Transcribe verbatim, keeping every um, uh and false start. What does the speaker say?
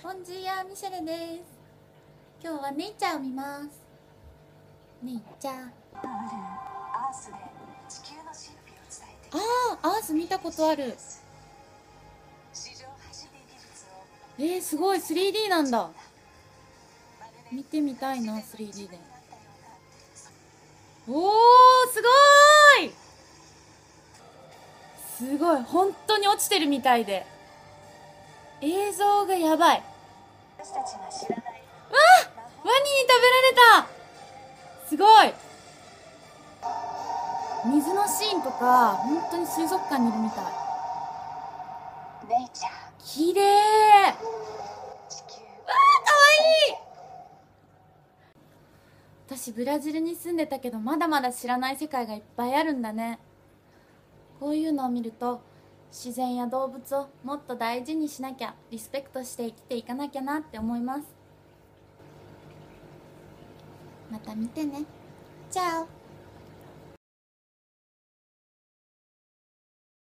ボンジーヤーミシェルです。今日はネイチャーを見ます。ネイチャー。ああ、アース見たことある。えー、すごい スリーディー なんだ。見てみたいな スリーディー で。おー、すごーい。すごい、本当に落ちてるみたいで映像がやばい。わあ、ワニに食べられた。すごい。水のシーンとか本当に水族館にいるみたい。きれい。わあ、かわいい。私ブラジルに住んでたけど、まだまだ知らない世界がいっぱいあるんだね。こういうのを見ると、自然や動物をもっと大事にしなきゃ、リスペクトして生きていかなきゃなって思います。また見てね。チャオ。